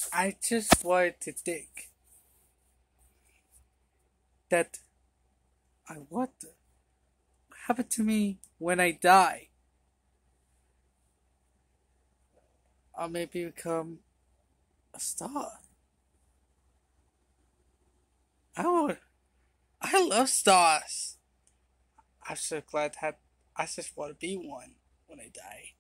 I just wanted to think that what happened to me when I die. I'll maybe become a star. Oh, I love stars. I'm so glad that I just want to be one when I die.